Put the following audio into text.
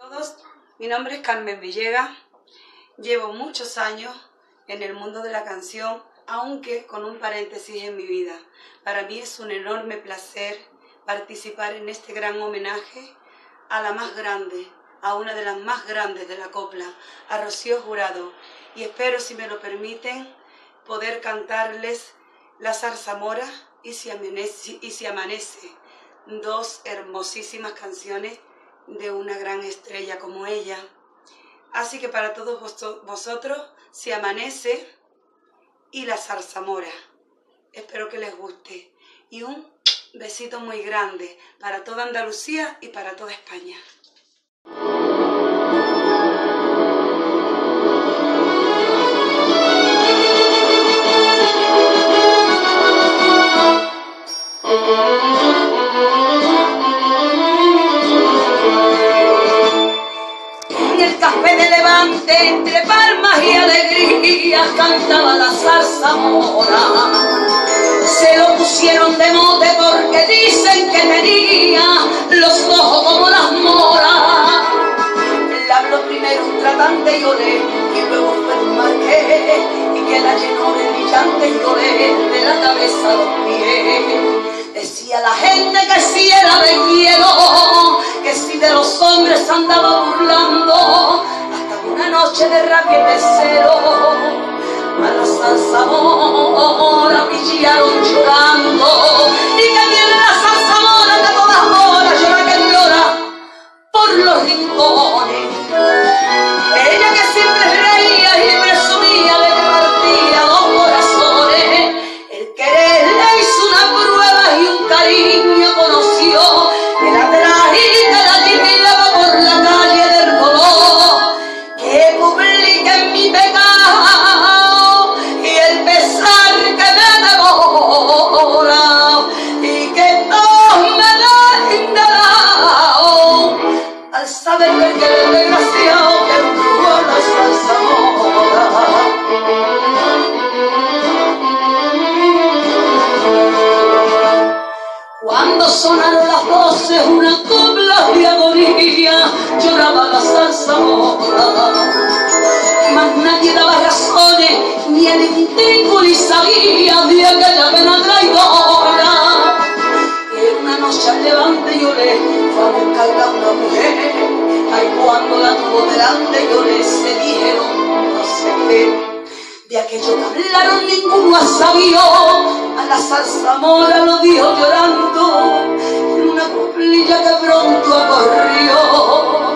Todos, mi nombre es Carmen Villegas, llevo muchos años en el mundo de la canción, aunque con un paréntesis en mi vida. Para mí es un enorme placer participar en este gran homenaje a la más grande, a una de las más grandes de la copla, a Rocío Jurado, y espero, si me lo permiten, poder cantarles La Zarzamora y Si amanece, dos hermosísimas canciones de una gran estrella como ella. Así que para todos vosotros, Si amanece y La Zarzamora. Espero que les guste. Y un besito muy grande para toda Andalucía y para toda España. En el café de Levante, entre palmas y alegrías, cantaba la zarzamora. Se lo pusieron de mote porque dicen que tenía los ojos como las moras. Le habló primero un tratante y olé, y luego fue un marqués, y que la llenó de brillantes y olé de la cabeza a los pies. Decía la gente que si era de hielo, que si de los hombres andaba burlando, hasta una noche de rabia y de celo. A la zarzamora pillaron llorando, y que viene la zarzamora de todas horas, llora que llora por los rincones. Ella que siempre reía y presumía de que partía dos corazones, el querer le hizo una prueba y un cariño conoció, que la traía la llevaba por la calle del color, que publiquen mi pecado y que todos me den de lado al saber que el desgraciado que embrujó la zarzamora. Cuando sonaron las 12, una copla de agonía, lloraba la zarzamora. Mas nadie daba razones, ni el intrínculo sabía de aquella pena traidora. Que una noche al Levante lloré, fue a buscarla a una mujer. Ay, cuando la tuvo delante lloré, se dijeron no sé qué. De aquello que hablaron ninguno sabió, a la zarzamora lo dijo llorando, en una coplilla que pronto corrió.